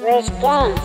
Rich Gang.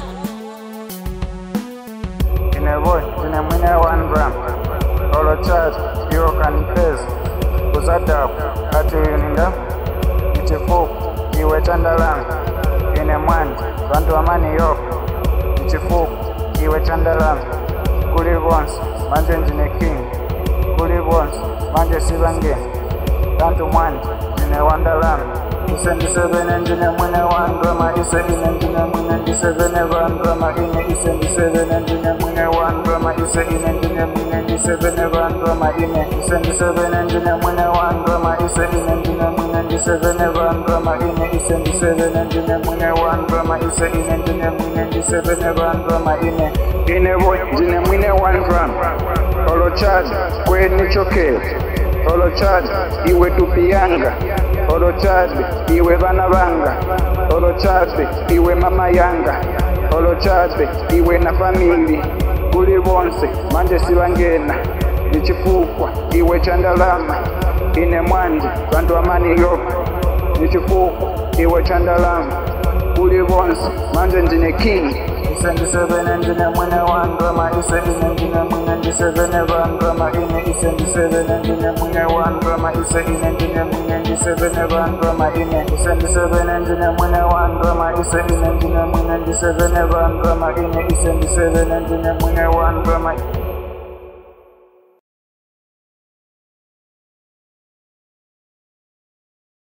In a boy, in a minute 1 gram. All the charge, you can face. Kuzadap, ati uninda. Ichifu, iwe chandalang. In a man, bantu amani yok. Ichifu, iwe chandalang. Kuli once, manje njine king. Kuli once, manje sibange. Bantu man, in a wonderland. Isen 7 engine mwine 1 drama. Isen engine mwine 7 drama. Isen 7 engine mwine 1 drama. Isen engine mwine 7 drama. Isen 7 engine mwine 1 drama. Isen engine mwine 7 drama. Isen 7 engine mwine 1 drama. Isen engine mwine 7 drama. Ine boy jine mwine 1 drama. Olo charge kweni choke. Olo charge iwe tupianga. Olo charge iwe bana banga. Olo charge iwe mama yanga. Olo charge iwe na famili. Kuli bonse manje sibangena. Nichifukwa iwe chandalama. Ine mwanje bantu amani yopo. Nichifukwa iwe chandalama. Kuli bonse manje njine king. Isen 7 engine mwine 1 drama. Isen engine mwine 7 drama. Isen 7 engine mwine 1 drama. Isen engine mwine 7 drama. Isen 7 engine mwine 1 drama. Isen engine mwine 7 drama. Isen 7 engine mwine 1 drama.